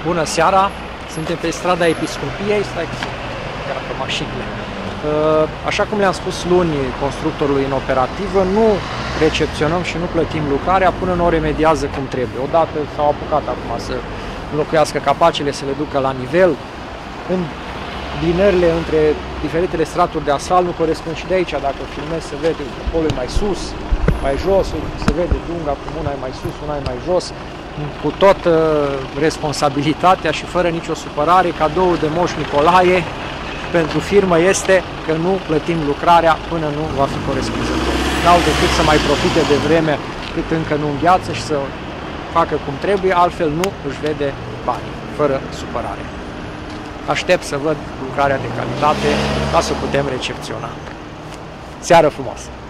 Bună seara! Suntem pe strada Episcopiei, stai că se mașinile. Așa cum le-am spus luni constructorului în operativă, nu recepționăm și nu plătim lucrarea până nu o remediază cum trebuie. Odată s-au apucat acum să înlocuiască capacele, să le ducă la nivel. Îmbinările între diferitele straturi de asfalt nu corespund și de aici. Dacă filmezi, se vede polul mai sus, mai jos, se vede dunga cum una e mai sus, una e mai jos. Cu toată responsabilitatea și fără nicio supărare, cadoul de Moș Nicolae pentru firmă este că nu plătim lucrarea până nu va fi corespunzător. N-au decât să mai profite de vreme cât încă nu îngheață și să facă cum trebuie, altfel nu își vede banii, fără supărare. Aștept să văd lucrarea de calitate ca să putem recepționa. Seară frumoasă!